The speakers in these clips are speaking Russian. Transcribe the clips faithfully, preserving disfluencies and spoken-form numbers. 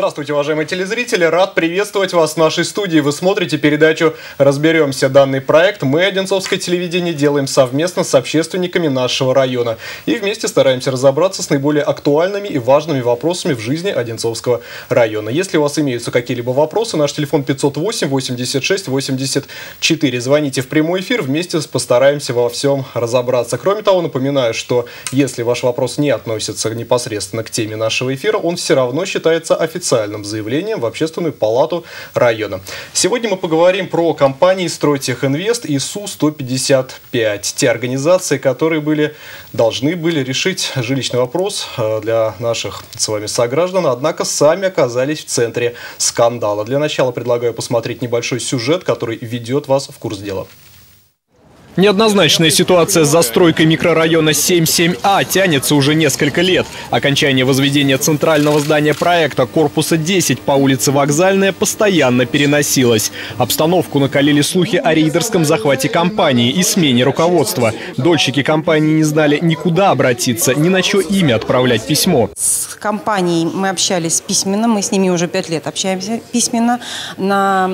Здравствуйте, уважаемые телезрители! Рад приветствовать вас в нашей студии. Вы смотрите передачу «Разберемся». Данный проект мы, Одинцовское телевидение, делаем совместно с общественниками нашего района. И вместе стараемся разобраться с наиболее актуальными и важными вопросами в жизни Одинцовского района. Если у вас имеются какие-либо вопросы, наш телефон пятьсот восемь восемьдесят шесть восемьдесят четыре. Звоните в прямой эфир, вместе постараемся во всем разобраться. Кроме того, напоминаю, что если ваш вопрос не относится непосредственно к теме нашего эфира, он все равно считается официальным. официальным заявлением в Общественную палату района. Сегодня мы поговорим про компании «Стройтехинвест» и Су сто пятьдесят пять. Те организации, которые были, должны были решить жилищный вопрос для наших с вами сограждан, однако сами оказались в центре скандала. Для начала предлагаю посмотреть небольшой сюжет, который ведет вас в курс дела. Неоднозначная ситуация с застройкой микрорайона семь семь А тянется уже несколько лет. Окончание возведения центрального здания проекта корпуса десять по улице Вокзальная постоянно переносилось. Обстановку накалили слухи о рейдерском захвате компании и смене руководства. Дольщики компании не знали никуда обратиться, ни на чье имя отправлять письмо. С компанией мы общались письменно, мы с ними уже пять лет общаемся письменно. На...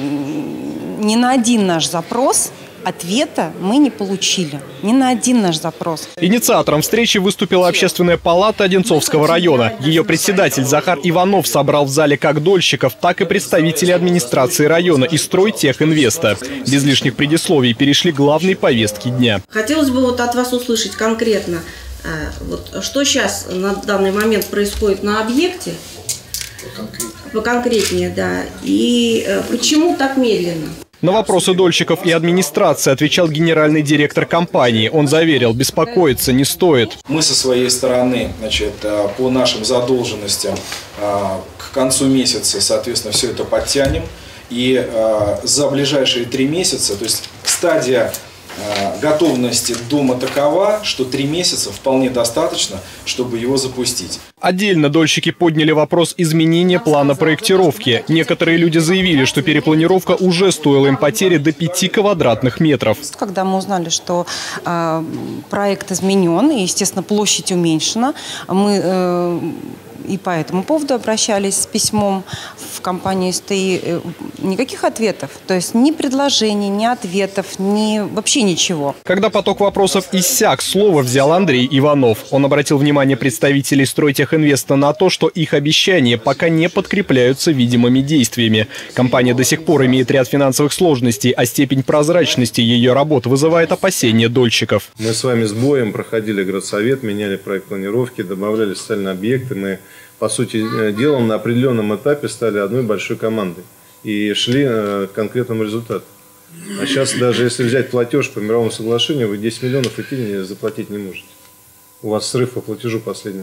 Не на один наш запрос ответа мы не получили. Ни на один наш запрос. Инициатором встречи выступила Общественная палата Одинцовского района. Ее председатель Захар Иванов собрал в зале как дольщиков, так и представителей администрации района и Стройтехинвеста. Без лишних предисловий перешли к главной повестке дня. Хотелось бы вот от вас услышать конкретно, вот, что сейчас на данный момент происходит на объекте. Поконкретнее, да. И почему так медленно? На вопросы дольщиков и администрации отвечал генеральный директор компании. Он заверил, беспокоиться не стоит. Мы со своей стороны, значит, по нашим задолженностям к концу месяца, соответственно, все это подтянем. И за ближайшие три месяца, то есть стадия готовности дома такова, что три месяца вполне достаточно, чтобы его запустить. Отдельно дольщики подняли вопрос изменения плана проектировки. Некоторые люди заявили, что перепланировка уже стоила им потери до пяти квадратных метров. Когда мы узнали, что э, проект изменен и, естественно, площадь уменьшена, мы э, и по этому поводу обращались с письмом в компанию СТИ. Никаких ответов. То есть ни предложений, ни ответов, ни вообще ничего. Когда поток вопросов иссяк, слово взял Андрей Иванов. Он обратил внимание представителей Стройтехинвеста на то, что их обещания пока не подкрепляются видимыми действиями. Компания до сих пор имеет ряд финансовых сложностей, а степень прозрачности ее работ вызывает опасения дольщиков. Мы с вами с боем проходили городсовет, меняли проект планировки, добавляли социальные объекты. Мы, по сути дела, на определенном этапе стали одной большой командой и шли к конкретному результату. А сейчас даже если взять платеж по мировому соглашению, вы десять миллионов идти заплатить не можете. У вас срыв по платежу последний.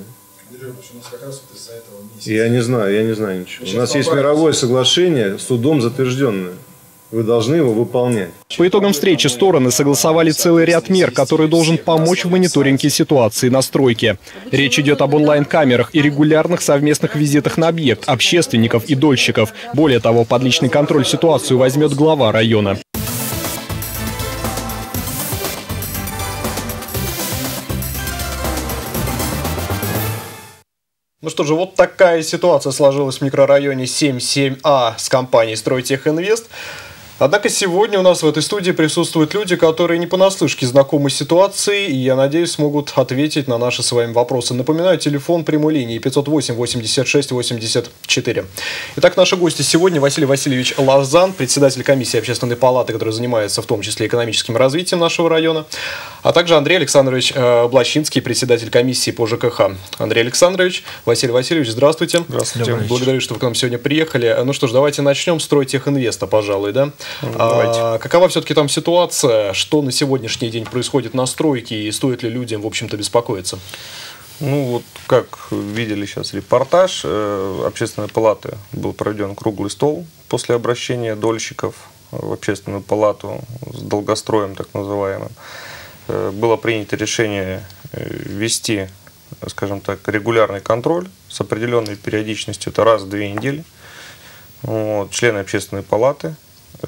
Я не знаю, я не знаю ничего. У нас есть мировое соглашение, судом затвержденное. Вы должны его выполнять. По итогам встречи стороны согласовали целый ряд мер, который должен помочь в мониторинге ситуации на стройке. Речь идет об онлайн-камерах и регулярных совместных визитах на объект общественников и дольщиков. Более того, под личный контроль ситуацию возьмет глава района. Ну что же, вот такая ситуация сложилась в микрорайоне семь семь А с компанией «Стройтехинвест». Однако сегодня у нас в этой студии присутствуют люди, которые не понаслышке знакомы с ситуацией, и, я надеюсь, смогут ответить на наши с вами вопросы. Напоминаю, телефон прямой линии пятьсот восемь восемьдесят шесть восемьдесят четыре. Итак, наши гости сегодня: Василий Васильевич Лазан, председатель комиссии Общественной палаты, который занимается в том числе экономическим развитием нашего района, а также Андрей Александрович Блащинский, председатель комиссии по ЖКХ. Андрей Александрович, Василий Васильевич, здравствуйте. Здравствуйте. Благодарю, что вы к нам сегодня приехали. Ну что ж, давайте начнем с Стройтехинвеста, пожалуй, да? А, какова все-таки там ситуация, что на сегодняшний день происходит на стройке и стоит ли людям, в общем-то, беспокоиться? Ну вот, как видели сейчас репортаж, э, Общественной палаты был проведен круглый стол после обращения дольщиков в Общественную палату с долгостроем так называемым. Э, было принято решение ввести, скажем так, регулярный контроль с определенной периодичностью, это раз в две недели. Вот, члены Общественной палаты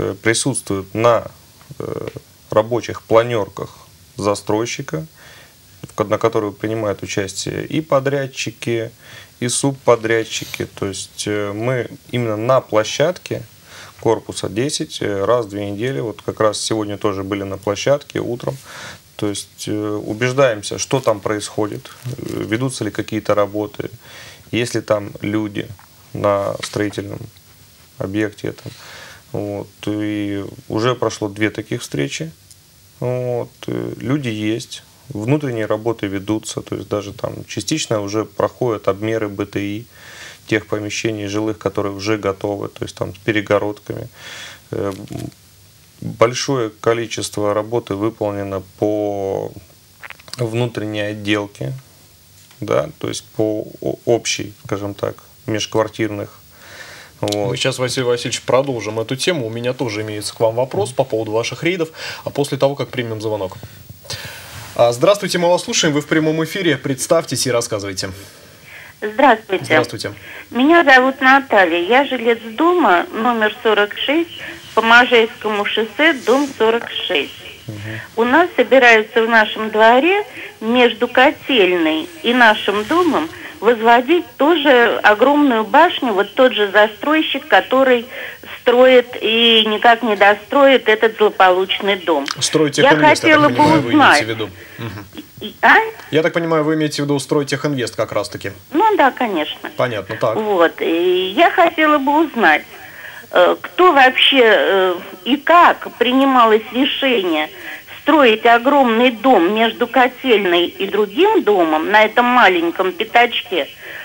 присутствуют на рабочих планерках застройщика на которой принимают участие и подрядчики, и субподрядчики. То есть мы именно на площадке корпуса десять раз в две недели, вот как раз сегодня тоже были на площадке утром, то есть убеждаемся, что там происходит, ведутся ли какие-то работы, есть ли там люди на строительном объекте этом. Вот. И уже прошло две таких встречи. Вот. Люди есть, внутренние работы ведутся, то есть даже там частично уже проходят обмеры бэ тэ и тех помещений жилых, которые уже готовы, то есть там с перегородками. Большое количество работы выполнено по внутренней отделке, да, то есть по общей, скажем так, межквартирных. Вот. Мы сейчас, Василий Васильевич, продолжим эту тему. У меня тоже имеется к вам вопрос по поводу ваших рейдов, а после того, как примем звонок. Здравствуйте, мы вас слушаем, вы в прямом эфире. Представьтесь и рассказывайте. Здравствуйте. Здравствуйте. Меня зовут Наталья. Я жилец дома номер сорок шесть по Можайскому шоссе, дом сорок шесть. Угу. У нас собираются в нашем дворе между котельной и нашим домом возводить тоже огромную башню, вот тот же застройщик, который строит и никак не достроит этот злополучный дом. Стройтехинвест, я, я так понимаю, вы имеете в виду. Угу. А? Я так понимаю, вы имеете в виду Стройтехинвест как раз-таки. Ну да, конечно. Понятно, так. Вот, и я хотела бы узнать, кто вообще и как принималось решение строить огромный дом между котельной и другим домом на этом маленьком пятачке.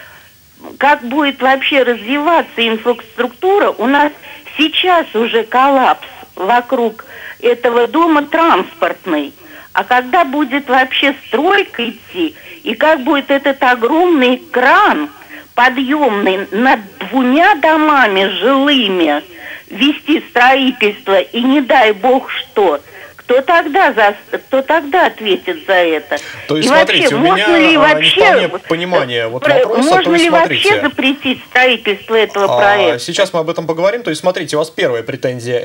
Как будет вообще развиваться инфраструктура? У нас сейчас уже коллапс вокруг этого дома транспортный. А когда будет вообще стройка идти, и как будет этот огромный кран подъемный над двумя домами жилыми вести строительство, и не дай бог что, кто тогда, за, кто тогда ответит за это? То есть, и смотрите, вообще, у можно меня ли вообще, понимание вот про, вопроса, можно то есть, ли смотрите, вообще запретить строительство этого а, проекта? Сейчас мы об этом поговорим. То есть, смотрите, у вас первая претензия –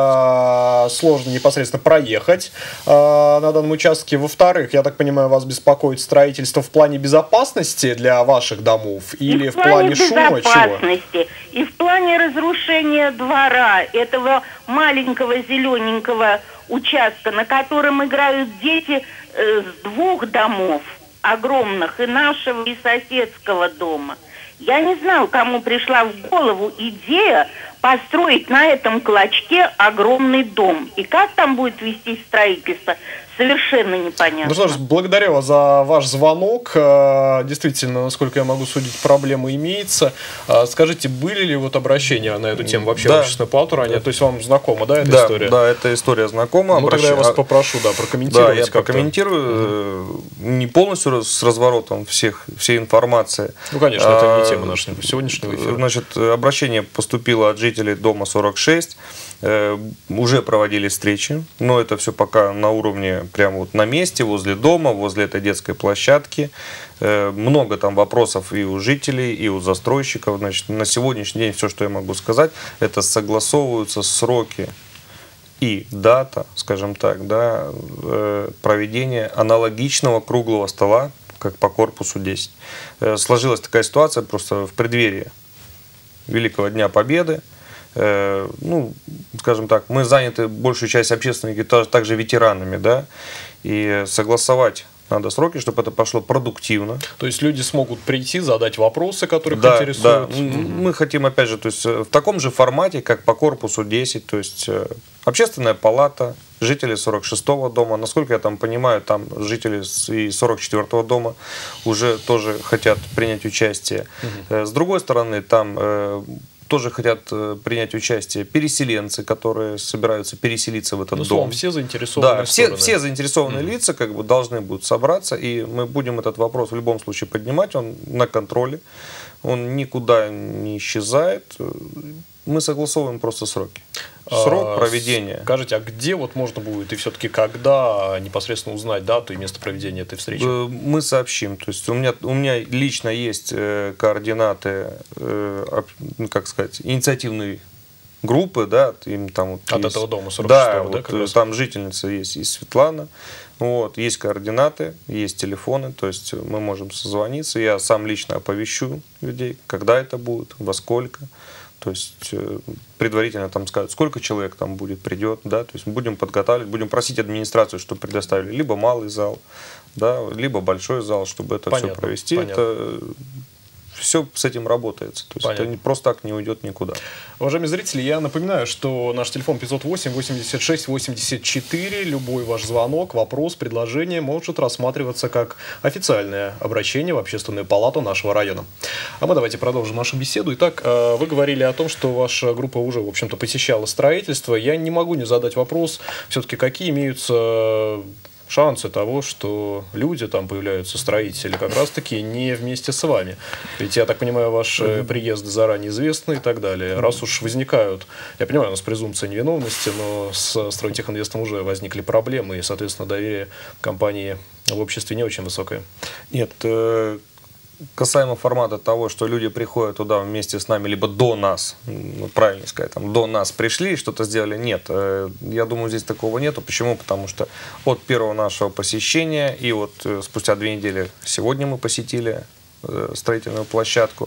это сложно непосредственно проехать а, на данном участке. Во-вторых, я так понимаю, вас беспокоит строительство в плане безопасности для ваших домов или и в плане, в плане шума? безопасности, чего? И в плане разрушения двора, этого маленького зелененького участка, на котором играют дети э, с двух домов огромных, и нашего, и соседского дома. Я не знаю, кому пришла в голову идея построить на этом клочке огромный дом. И как там будет вестись строительство, совершенно непонятно. Ну что ж, благодарю вас за ваш звонок. Действительно, насколько я могу судить, проблема имеется. Скажите, были ли вот обращения на эту тему вообще да. в общественную палату ранее? То есть вам знакома, да, эта да, история? Да, эта история знакома. Ну, Обращ... тогда я вас попрошу, да, прокомментировать. Да, я прокомментирую. Угу. Не полностью с разворотом всех, всей информации. Ну, конечно, это не тема нашего сегодняшнего эфира. Значит, обращение поступило от жителей дома сорок шесть. Уже проводили встречи, но это все пока на уровне прямо вот на месте, возле дома, возле этой детской площадки. Много там вопросов и у жителей, и у застройщиков. Значит, на сегодняшний день все, что я могу сказать, это согласовываются сроки и дата, скажем так, да, проведения аналогичного круглого стола, как по корпусу десять. Сложилась такая ситуация просто в преддверии Великого Дня Победы. Ну, скажем так, мы заняты, большую часть общественники также ветеранами, да, и согласовать надо сроки, чтобы это пошло продуктивно. То есть люди смогут прийти, задать вопросы, которых да, интересуют? Да, мы хотим, опять же, то есть в таком же формате, как по корпусу десять, то есть общественная палата, жители сорок шестого дома, насколько я там понимаю, там жители и сорок четвёртого дома уже тоже хотят принять участие. Угу. С другой стороны, там тоже хотят принять участие переселенцы, которые собираются переселиться в этот ну, дом. Словом, все заинтересованные да, все, стороны. все заинтересованные mm-hmm. лица как бы должны будут собраться, и мы будем этот вопрос в любом случае поднимать, он на контроле, он никуда не исчезает. Мы согласовываем просто сроки. Срок проведения. Скажите, а где вот можно будет и все-таки когда непосредственно узнать дату и место проведения этой встречи? Мы сообщим. То есть у меня, у меня лично есть координаты, как сказать, инициативной группы, да, им там вот от есть, этого дома сорок шестого, да, да, вот, там жительница есть и Светлана, Вот, есть координаты, есть телефоны, то есть мы можем созвониться. Я сам лично оповещу людей, когда это будет, во сколько. То есть э, предварительно там скажут, сколько человек там будет, придет, да, то есть будем подготавливать, будем просить администрацию, чтобы предоставили либо малый зал, да, либо большой зал, чтобы это Понятно, все провести. понятно. Это все с этим работается, то есть Понятно. это не, просто так не уйдет никуда. Уважаемые зрители, я напоминаю, что наш телефон пятьсот восемь восемьдесят шесть восемьдесят четыре. Любой ваш звонок, вопрос, предложение может рассматриваться как официальное обращение в Общественную палату нашего района. А мы давайте продолжим нашу беседу. Итак, вы говорили о том, что ваша группа уже, в общем-то, посещала строительство. Я не могу не задать вопрос, все-таки какие имеются шансы того, что люди, там появляются строители, как раз-таки не вместе с вами. Ведь, я так понимаю, ваши приезды заранее известны и так далее. Раз уж возникают, я понимаю, у нас презумпция невиновности, но с Стройтехинвестом уже возникли проблемы, и, соответственно, доверие компании в обществе не очень высокое. Нет, э касаемо формата того, что люди приходят туда вместе с нами, либо до нас, ну, правильно сказать, там, до нас пришли, что-то сделали, нет. Я думаю, здесь такого нету. Почему? Потому что от первого нашего посещения, и вот спустя две недели сегодня мы посетили строительную площадку,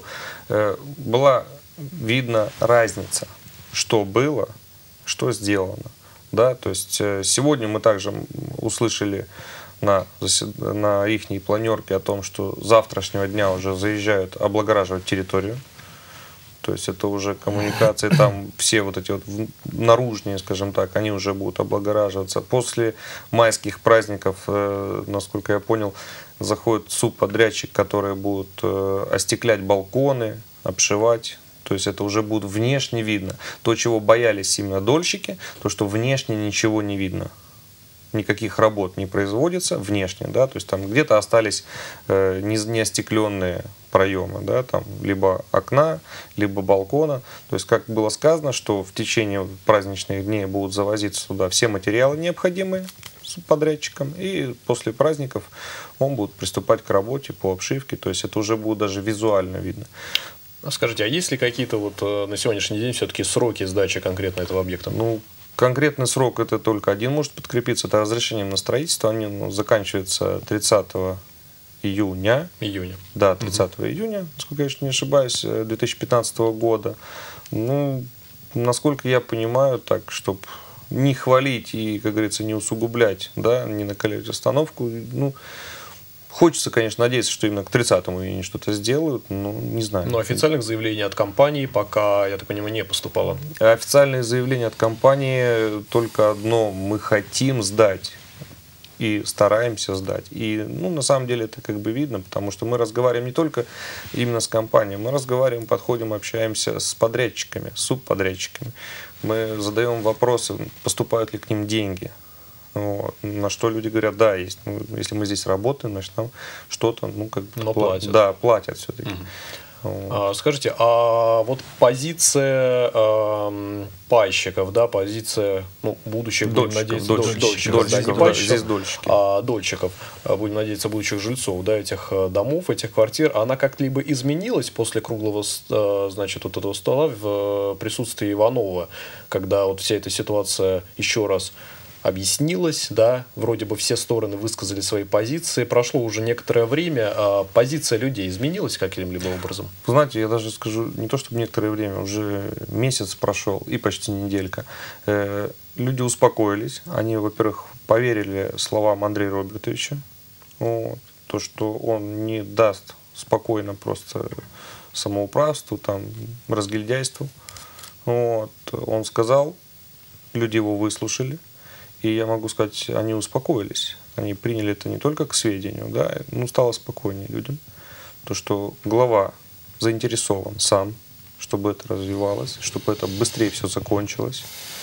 была видна разница, что было, что сделано. Да? То есть сегодня мы также услышали на, на их планерке о том, что с завтрашнего дня уже заезжают облагораживать территорию. То есть это уже коммуникации, там все вот эти вот наружные, скажем так, они уже будут облагораживаться. После майских праздников, э, насколько я понял, заходит субподрядчик, который будет э, остеклять балконы, обшивать. То есть это уже будет внешне видно. То, чего боялись именно дольщики, то, что внешне ничего не видно. Никаких работ не производится внешне, да, то есть там где-то остались э, не, не остекленные проемы, да, там либо окна, либо балкона. То есть, как было сказано, что в течение праздничных дней будут завозиться сюда все материалы необходимые с подрядчиком, и после праздников он будет приступать к работе по обшивке, то есть это уже будет даже визуально видно. Скажите, а есть ли какие-то вот на сегодняшний день все-таки сроки сдачи конкретно этого объекта? Ну, конкретный срок это только один может подкрепиться, это разрешением на строительство, они ну, заканчиваются тридцатого июня. Июня. Да, тридцатого июня, насколько я не ошибаюсь, две тысячи пятнадцатого года. Ну, насколько я понимаю, так, чтобы не хвалить и, как говорится, не усугублять, да, не накалять установку, ну, хочется, конечно, надеяться, что именно к тридцатому июня что-то сделают, но не знаю. Но официальных заявлений от компании пока, я так понимаю, не поступало. Официальные заявления от компании только одно: мы хотим сдать и стараемся сдать. И, ну, на самом деле это как бы видно, потому что мы разговариваем не только именно с компанией, мы разговариваем, подходим, общаемся с подрядчиками, с субподрядчиками. Мы задаем вопросы, поступают ли к ним деньги. Вот. На что люди говорят, да, есть. Ну, если мы здесь работаем, значит, нам что-то, ну, как бы... Но платят. Да, платят все-таки. Угу. Вот. А, скажите, а вот позиция э, пайщиков, да, позиция, ну, будущих, будем надеяться, дольщиков, дольщиков, дольщиков, да, не да, пайщиков, здесь дольщики. а дольщиков, будем надеяться, будущих жильцов, да, этих домов, этих квартир, она как-либо изменилась после круглого, значит, вот этого стола в присутствии Иванова, когда вот вся эта ситуация еще раз объяснилось, да, вроде бы все стороны высказали свои позиции, прошло уже некоторое время, а позиция людей изменилась каким-либо образом? Знаете, я даже скажу, не то чтобы некоторое время, уже месяц прошел и почти неделька. Э, люди успокоились, они, во-первых, поверили словам Андрея Робертовича, вот, то, что он не даст спокойно просто самоуправству, там, разгильдяйству. Вот, он сказал, люди его выслушали. И я могу сказать, они успокоились. Они приняли это не только к сведению, да, ну, стало спокойнее людям. То, что глава заинтересован сам, чтобы это развивалось, чтобы это быстрее все закончилось.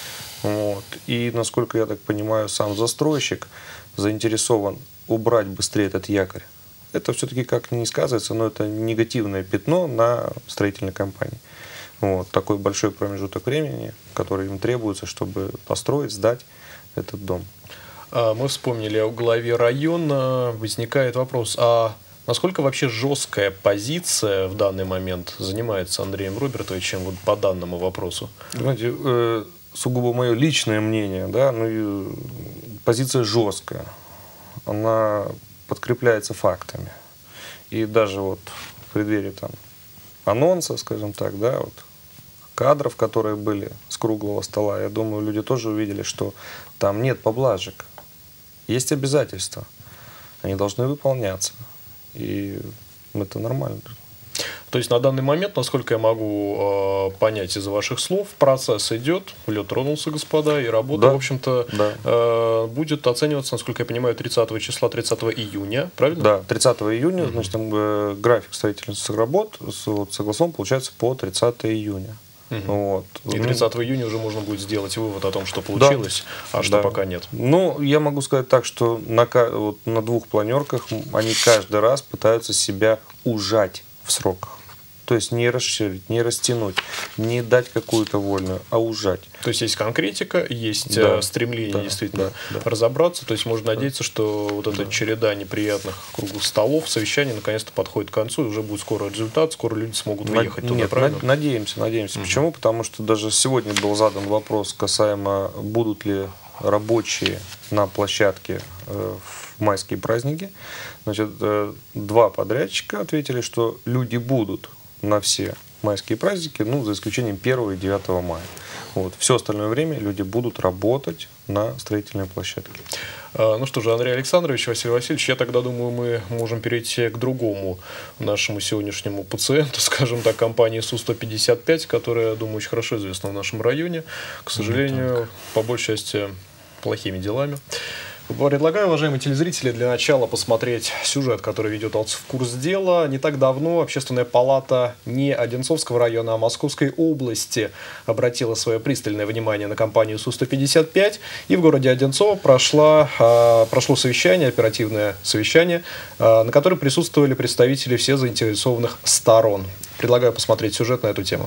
Вот. И, насколько я так понимаю, сам застройщик заинтересован убрать быстрее этот якорь. Это все-таки, как ни сказывается, но это негативное пятно на строительной компании. Вот. Такой большой промежуток времени, который им требуется, чтобы построить, сдать этот дом. Мы вспомнили о главе района. Возникает вопрос, а насколько вообще жесткая позиция в данный момент занимается Андреем Робертовичем вот по данному вопросу? Знаете, э, сугубо мое личное мнение, да, ну, позиция жесткая. она подкрепляется фактами. И даже вот в преддверии там анонса, скажем так, да, вот кадров, которые были с круглого стола, я думаю, люди тоже увидели, что там нет поблажек. Есть обязательства. Они должны выполняться. И это нормально. То есть на данный момент, насколько я могу э, понять из ваших слов, процесс идет, лед тронулся, господа, и работа, да. в общем-то, да. э, будет оцениваться, насколько я понимаю, тридцатого числа, тридцатого июня, правильно? Да, тридцатого июня, mm-hmm. значит, там, э, график строительных работ вот, согласон получается по тридцатого июня. Mm-hmm. Вот. И тридцатого июня уже можно будет сделать вывод о том, что получилось, да. а что да. пока нет. Ну, я могу сказать так, что на, вот, на двух планерках они каждый раз пытаются себя ужать в сроках. То есть не расширить, не растянуть, не дать какую-то вольную, а ужать. То есть есть конкретика, есть да, стремление да, действительно да, да. разобраться. То есть можно надеяться, что вот эта да. череда неприятных круглых столов, совещаний наконец-то подходит к концу, и уже будет скоро результат, скоро люди смогут выехать туда, Нет, правильно? Надеемся, надеемся. Угу. Почему? Потому что даже сегодня был задан вопрос касаемо, будут ли рабочие на площадке в майские праздники. Значит, два подрядчика ответили, что люди будут на все майские праздники, ну, за исключением первого и девятого мая. Вот. Все остальное время люди будут работать на строительной площадке. Ну что же, Андрей Александрович, Василий Васильевич, я тогда думаю, мы можем перейти к другому нашему сегодняшнему пациенту, скажем так, компании Су сто пятьдесят пять, которая, думаю, очень хорошо известна в нашем районе. К сожалению, по большей части, плохими делами. Предлагаю, уважаемые телезрители, для начала посмотреть сюжет, который ведет в курс дела. Не так давно Общественная палата не Одинцовского района, а Московской области обратила свое пристальное внимание на компанию Су сто пятьдесят пять. И в городе Одинцово прошло, прошло совещание, оперативное совещание, на котором присутствовали представители всех заинтересованных сторон. Предлагаю посмотреть сюжет на эту тему.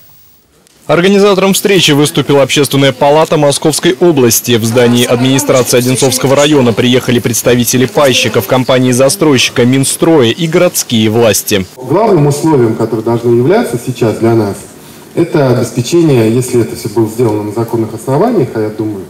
Организатором встречи выступила Общественная палата Московской области. В здании администрации Одинцовского района приехали представители пайщиков, компании-застройщика, Минстроя и городские власти. Главным условием, которое должно являться сейчас для нас, это обеспечение, если это все было сделано на законных основаниях, а я думаю,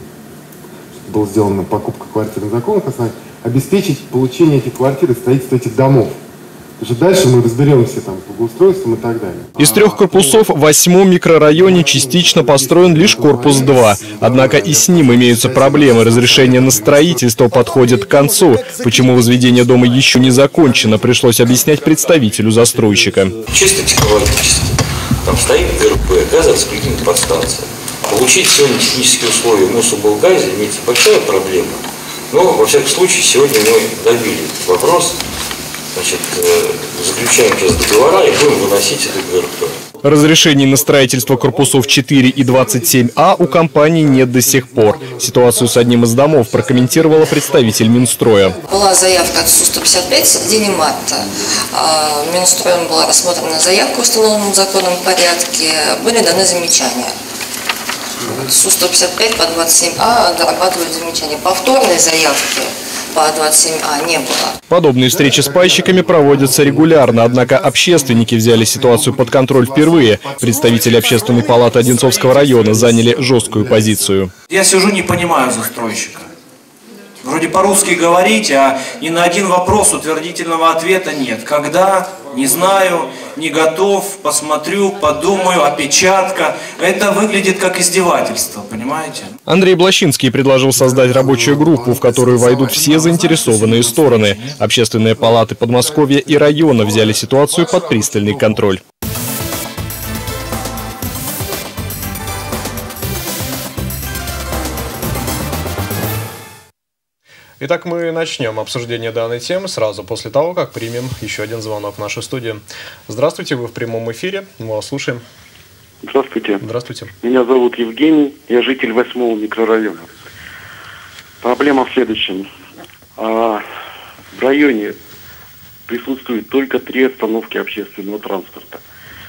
что было сделано покупка квартир на законных основаниях, обеспечить получение этих квартир и строительство этих домов. Уже дальше мы разберемся там с благоустройством и так далее. Из трех корпусов в восьмом микрорайоне частично построен лишь корпус два. Однако и с ним имеются проблемы. Разрешение на строительство подходит к концу. Почему возведение дома еще не закончено, пришлось объяснять представителю застройщика. Чисто технологически. Там стоит ГРП, газораспределительная подстанция. Получить сегодня технические условия в Мособлгазе имеется большая проблема. Но, во всяком случае, сегодня мы добили вопрос. Значит, заключаем сейчас договора и будем выносить это ГРП. Разрешений на строительство корпусов четыре и двадцать семь А у компании нет до сих пор. Ситуацию с одним из домов прокомментировала представитель Минстроя. Была заявка от Су сто пятьдесят пять в середине марта. Минстроем была рассмотрена заявка в установленном законном порядке. Были даны замечания. Су сто пятьдесят пять по двадцать семь А дорабатывают замечания. Повторной заявки по двадцать семь А не было. Подобные встречи с пайщиками проводятся регулярно, однако общественники взяли ситуацию под контроль впервые. Представители Общественной палаты Одинцовского района заняли жесткую позицию. Я сижу, не понимаю застройщика. Вроде по-русски говорить, а ни на один вопрос утвердительного ответа нет. Когда? Не знаю, не готов, посмотрю, подумаю, опечатка. Это выглядит как издевательство, понимаете? Андрей Блащинский предложил создать рабочую группу, в которую войдут все заинтересованные стороны. Общественные палаты Подмосковья и района взяли ситуацию под пристальный контроль. Итак, мы начнем обсуждение данной темы сразу после того, как примем еще один звонок в нашу студию. Здравствуйте, вы в прямом эфире, мы вас слушаем. Здравствуйте. Здравствуйте. Меня зовут Евгений, я житель восьмого микрорайона. Проблема в следующем. В районе присутствует только три остановки общественного транспорта.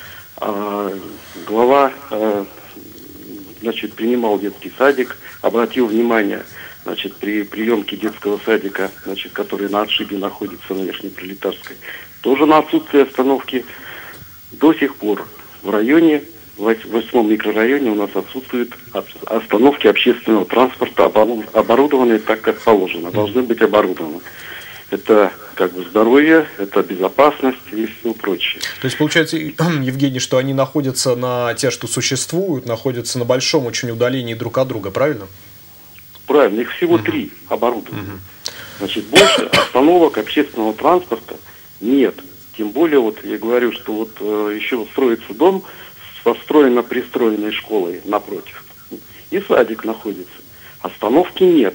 Глава, значит, принимал детский садик, обратил внимание, значит, при приемке детского садика, значит, который на отшибе находится на Верхнепролетарской, тоже на отсутствие остановки. До сих пор в районе в восьмом микрорайоне у нас отсутствуют остановки общественного транспорта, оборудованные так, как положено, должны быть оборудованы. Это как бы здоровье, это безопасность и все прочее. То есть получается, Евгений, что они находятся на те, что существуют, находятся на большом очень удалении друг от друга, правильно? Правильно, их всего три оборудованы. Значит, больше остановок общественного транспорта нет. Тем более, вот я говорю, что вот э, еще строится дом со встроенно-пристроенной школой напротив. И садик находится. Остановки нет.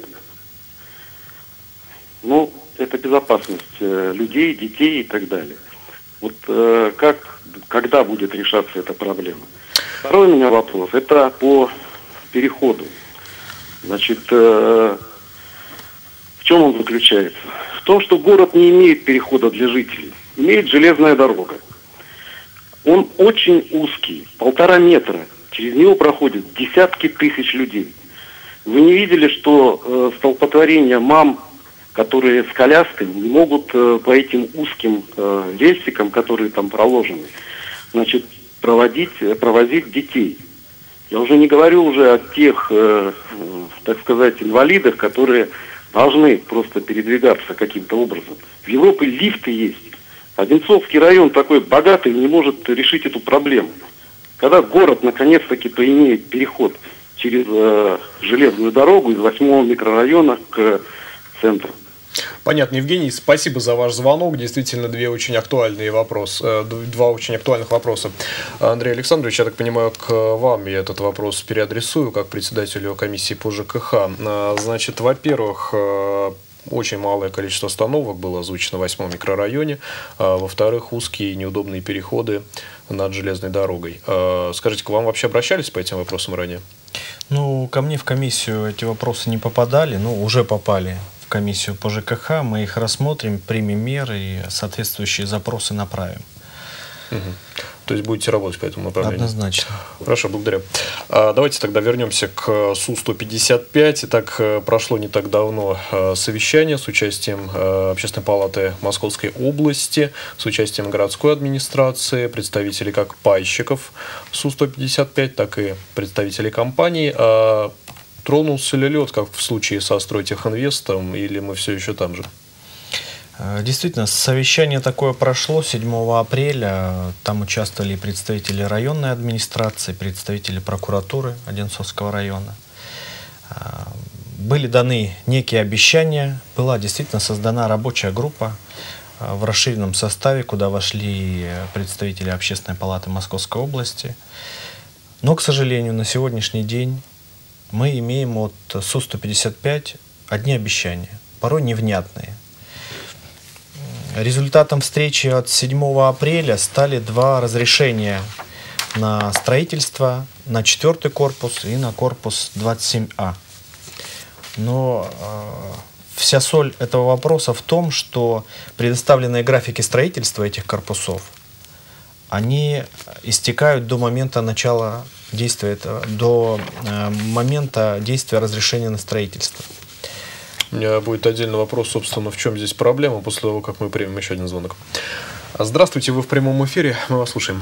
Ну, это безопасность э, людей, детей и так далее. Вот э, как, когда будет решаться эта проблема? Второй у меня вопрос, это по переходу. Значит, э, в чем он заключается? В том, что город не имеет перехода для жителей. Имеет железная дорога. Он очень узкий, полтора метра. Через него проходят десятки тысяч людей. Вы не видели, что э, столпотворение мам, которые с колясками, не могут э, по этим узким э, рельсикам, которые там проложены, значит, проводить, провозить детей. Я уже не говорю уже о тех, э, э, так сказать, инвалидах, которые должны просто передвигаться каким-то образом. В Европе лифты есть. Одинцовский район такой богатый не может решить эту проблему. Когда город наконец-таки поимеет переход через э, железную дорогу из восьмого микрорайона к центру. Понятно, Евгений, спасибо за ваш звонок. Действительно, две очень актуальные вопросы, два очень актуальных вопроса. Андрей Александрович, я так понимаю, к вам я этот вопрос переадресую, как председателю комиссии по ЖКХ. Значит, во-первых, очень малое количество остановок было озвучено в восьмом микрорайоне. Во-вторых, узкие и неудобные переходы над железной дорогой. Скажите, к вам вообще обращались по этим вопросам ранее? Ну, ко мне в комиссию эти вопросы не попадали, ну, уже попали в комиссию по ЖКХ. Мы их рассмотрим, примем меры и соответствующие запросы направим. Угу. То есть будете работать по этому направлению? Однозначно. Хорошо, благодарю. А, давайте тогда вернемся к Су сто пятьдесят пять. Итак, прошло не так давно совещание с участием Общественной палаты Московской области, с участием городской администрации, представителей как пайщиков Су сто пятьдесят пять, так и представителей компаний. А, тронулся ли лед, как в случае со Стройтехинвестом, или мы все еще там же? Действительно, совещание такое прошло седьмого апреля. Там участвовали представители районной администрации, представители прокуратуры Одинцовского района. Были даны некие обещания. Была действительно создана рабочая группа в расширенном составе, куда вошли представители Общественной палаты Московской области. Но, к сожалению, на сегодняшний день мы имеем от Су сто пятьдесят пять одни обещания, порой невнятные. Результатом встречи от седьмого апреля стали два разрешения на строительство, на четвертый корпус и на корпус двадцать семь А. Но э, вся соль этого вопроса в том, что предоставленные графики строительства этих корпусов, они истекают до момента начала действия, этого, до э, момента действия разрешения на строительство. У меня будет отдельный вопрос, собственно, в чем здесь проблема, после того, как мы примем еще один звонок. Здравствуйте, вы в прямом эфире, мы вас слушаем.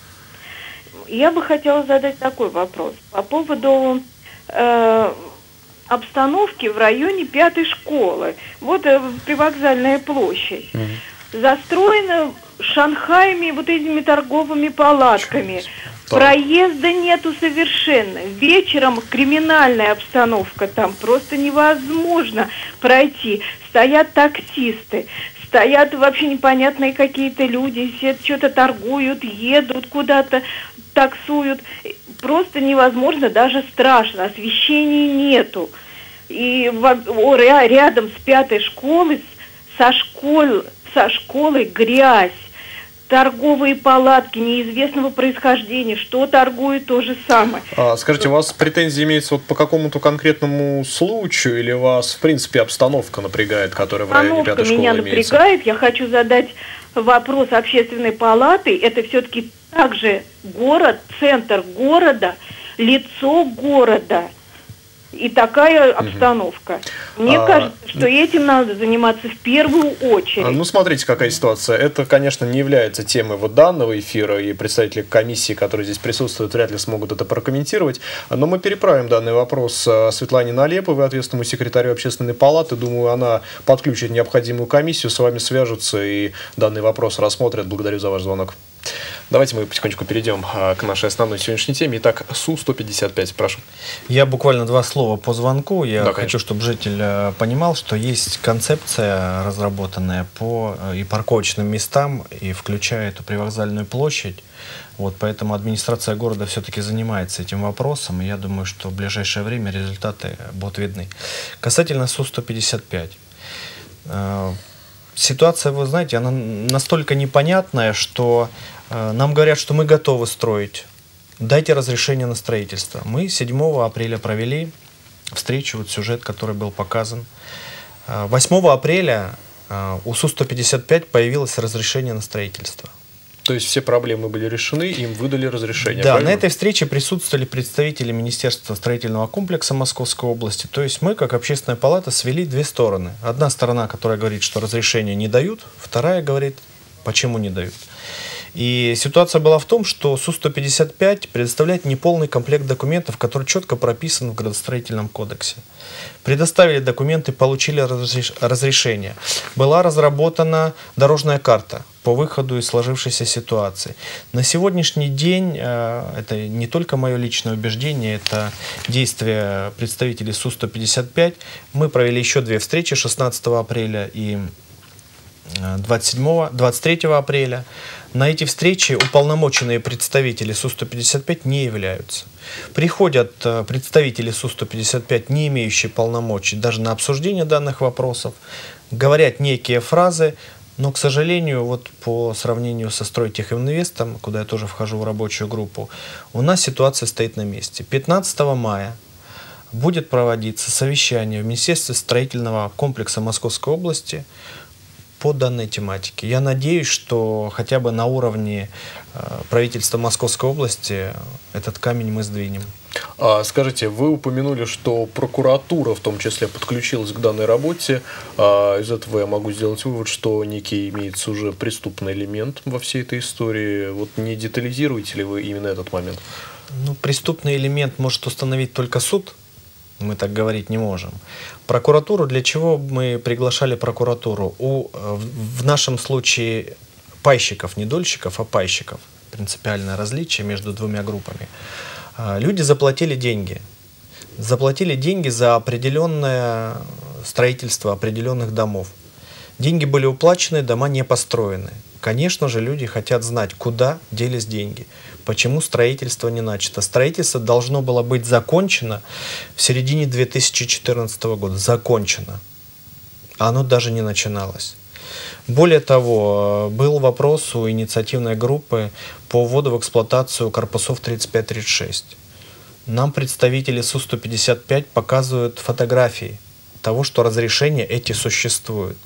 Я бы хотела задать такой вопрос по поводу э, обстановки в районе пятой школы. Вот э, привокзальная площадь. Mm-hmm. Застроена Шанхаями, вот этими торговыми палатками. Проезда нету совершенно. Вечером криминальная обстановка, там просто невозможно пройти. Стоят таксисты, стоят вообще непонятные какие-то люди, все что-то торгуют, едут куда-то, таксуют. Просто невозможно, даже страшно. Освещения нету. И в, рядом с пятой школой, со, школ, со школой грязь. Торговые палатки неизвестного происхождения, что торгуют, то же самое. А, скажите, у вас претензии имеются вот по какому-то конкретному случаю, или вас, в принципе, обстановка напрягает, которая в районе пятой школы меня имеется? Напрягает. Я хочу задать вопрос Общественной палаты. Это все-таки также город, центр города, лицо города. и такая обстановка. Мне А, кажется, что этим надо заниматься в первую очередь. Ну, смотрите, какая ситуация. Это, конечно, не является темой вот данного эфира, и представители комиссии, которые здесь присутствуют, вряд ли смогут это прокомментировать. Но мы переправим данный вопрос Светлане Налеповой, ответственному секретарю Общественной палаты. Думаю, она подключит необходимую комиссию, с вами свяжутся и данный вопрос рассмотрят. Благодарю за ваш звонок. Давайте мы потихонечку перейдем к нашей основной сегодняшней теме. Итак, Су сто пятьдесят пять, прошу. Я буквально два слова по звонку. Я Да, хочу, конечно. чтобы житель понимал, что есть концепция, разработанная по и парковочным местам, и включая эту привокзальную площадь. Вот, поэтому администрация города все-таки занимается этим вопросом, и я думаю, что в ближайшее время результаты будут видны. Касательно Су сто пятьдесят пять. Ситуация, вы знаете, она настолько непонятная, что э, нам говорят, что мы готовы строить. Дайте разрешение на строительство. Мы седьмого апреля провели встречу, вот сюжет, который был показан. восьмого апреля э, у Су сто пятьдесят пять появилось разрешение на строительство. То есть все проблемы были решены, им выдали разрешение. Да, правильно? на этой встрече присутствовали представители Министерства строительного комплекса Московской области. То есть мы, как Общественная палата, свели две стороны. Одна сторона, которая говорит, что разрешения не дают, вторая говорит, почему не дают. И ситуация была в том, что Су сто пятьдесят пять предоставляет неполный комплект документов, который четко прописан в градостроительном кодексе. Предоставили документы, получили разреш... разрешение. Была разработана дорожная карта по выходу из сложившейся ситуации. На сегодняшний день, э, это не только мое личное убеждение, это действия представителей Су сто пятьдесят пять. Мы провели еще две встречи, шестнадцатого апреля и двадцать седьмого, двадцать третьего апреля. На эти встречи уполномоченные представители Су сто пятьдесят пять не являются. Приходят представители Су сто пятьдесят пять, не имеющие полномочий даже на обсуждение данных вопросов, говорят некие фразы, но, к сожалению, вот по сравнению со Стройтехинвестом, куда я тоже вхожу в рабочую группу, у нас ситуация стоит на месте. пятнадцатого мая будет проводиться совещание в Министерстве строительного комплекса Московской области по данной тематике. Я надеюсь, что хотя бы на уровне э, правительства Московской области этот камень мы сдвинем. А, скажите, вы упомянули, что прокуратура в том числе подключилась к данной работе. А, из этого я могу сделать вывод, что некий имеется уже преступный элемент во всей этой истории. Вот не детализируете ли вы именно этот момент? Ну, преступный элемент может установить только суд. Мы так говорить не можем. Прокуратуру, для чего мы приглашали прокуратуру? У, в нашем случае пайщиков, не дольщиков, а пайщиков. Принципиальное различие между двумя группами. Люди заплатили деньги. Заплатили деньги за определенное строительство определенных домов. Деньги были уплачены, дома не построены. Конечно же, люди хотят знать, куда делись деньги. Почему строительство не начато? Строительство должно было быть закончено в середине две тысячи четырнадцатого года. Закончено. А оно даже не начиналось. Более того, был вопрос у инициативной группы по вводу в эксплуатацию корпусов тридцать пять тридцать шесть. Нам представители Су сто пятьдесят пять показывают фотографии того, что разрешения эти существуют.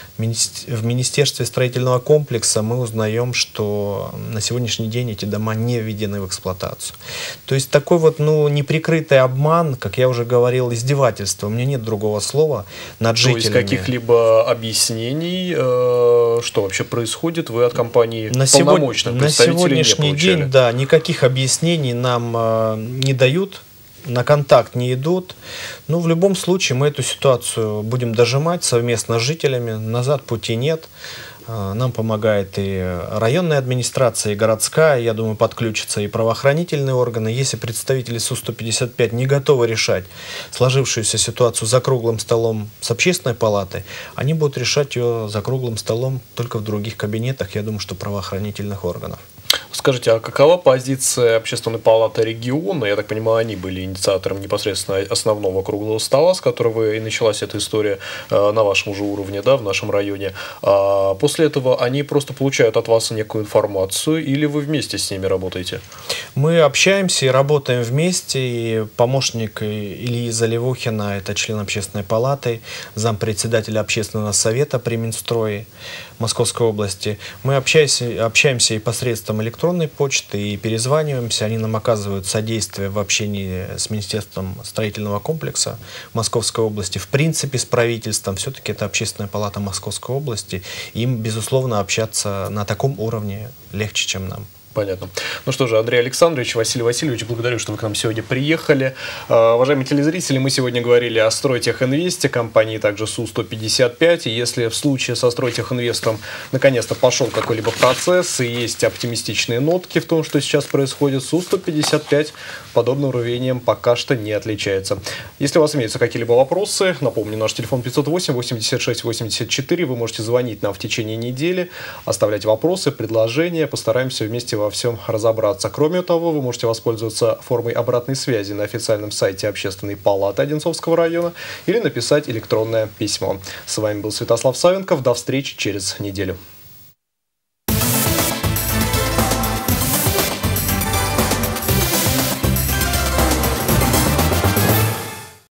В Министерстве строительного комплекса мы узнаем, что на сегодняшний день эти дома не введены в эксплуатацию. То есть такой вот, ну, неприкрытый обман, как я уже говорил, издевательство. У меня нет другого слова над жителями. То есть каких-либо объяснений, э, что вообще происходит, вы от компании на полномочных сегодня, представителей на сегодняшний не получали? день, да, никаких объяснений нам э, не дают. На контакт не идут. Но в любом случае мы эту ситуацию будем дожимать совместно с жителями. Назад пути нет. Нам помогает и районная администрация, и городская. Я думаю, подключатся и правоохранительные органы. Если представители Су сто пятьдесят пять не готовы решать сложившуюся ситуацию за круглым столом с общественной палатой, они будут решать ее за круглым столом только в других кабинетах, я думаю, что правоохранительных органов. Скажите, а какова позиция Общественной палаты региона? Я так понимаю, они были инициатором непосредственно основного круглого стола, с которого и началась эта история э, на вашем же уровне, да, в нашем районе. А после этого они просто получают от вас некую информацию, или вы вместе с ними работаете? Мы общаемся и работаем вместе. И помощник Ильи Заливухина, это член общественной палаты, зампредседателя общественного совета при Минстрое Московской области. Мы общаемся, общаемся и посредством электронной почты, и перезваниваемся. Они нам оказывают содействие в общении с Министерством строительного комплекса Московской области. В принципе, с правительством. Все-таки это общественная палата Московской области. Им, безусловно, общаться на таком уровне легче, чем нам. Понятно. Ну что же, Андрей Александрович, Василий Васильевич, благодарю, что вы к нам сегодня приехали. Uh, уважаемые телезрители, мы сегодня говорили о Стройтехинвесте, компании также Су сто пятьдесят пять. И если в случае со Стройтехинвестом наконец-то пошел какой-либо процесс и есть оптимистичные нотки в том, что сейчас происходит, Су сто пятьдесят пять подобным рвением пока что не отличается. Если у вас имеются какие-либо вопросы, напомню, наш телефон пятьсот восемь восемьдесят шесть восемьдесят четыре. Вы можете звонить нам в течение недели, оставлять вопросы, предложения. Постараемся вместе во всем разобраться. Кроме того, вы можете воспользоваться формой обратной связи на официальном сайте Общественной палаты Одинцовского района или написать электронное письмо. С вами был Святослав Савенков. До встречи через неделю.